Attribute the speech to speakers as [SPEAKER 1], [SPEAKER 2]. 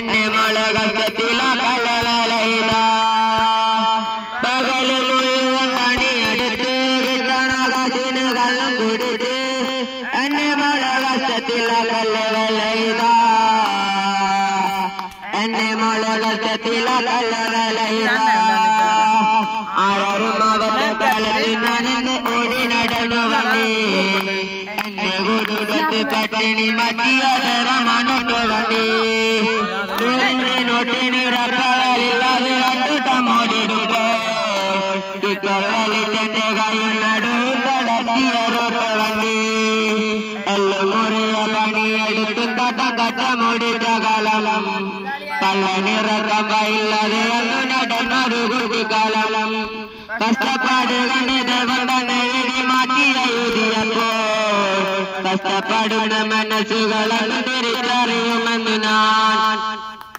[SPEAKER 1] എന്നെ മുളകത്തില കലവലയില പകല് മുഴുവൻ പണിയെടുത്ത് കിട്ടണകത്തിന് കള്ളം കുടിച്ച് എന്നെ മുളകത്തില കലവലയില എന്നെ മുളകത്തില കലവലയില ആരും അവരുടെ കലവിനെ ഓടി നടന്നു വന്നേ എന്നെ കുടുംബത്ത് പട്ടിണി മറ്റിയതരമണക്ക് വന്നേ നോട്ടിനിറക്കാലില്ലാതെ കണ്ടിട്ടമോടിടുമ്പോ ഇക്കവലിന്റെ കയ്യിൽ നടുത്തടത്തിയറൊക്കെ വന്നേ എല്ലാം മുറിയ പണിയെടുത്തും കട്ടമുടിച്ച കാലം കള്ളനിറക്കമ്പയില്ലാതെ അന്നു നടന്നൊരു കുട്ടിക്കാലം കഷ്ടപ്പാട് കണ്ടത് കൊണ്ടെന്ന് എഴുതി മാറ്റിയ എഴുതിയപ്പോ കഷ്ടപ്പെടുന്ന മനസ്സുകളെന്ന് തിരിച്ചറിയുമെന്ന് ഞാൻ